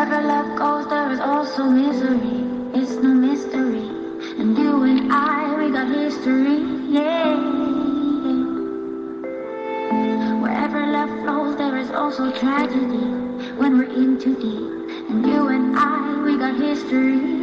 Wherever love goes, there is also misery. It's no mystery. And you and I, we got history. Yeah. Wherever love flows, there is also tragedy. When we're in too deep. And you and I, we got history.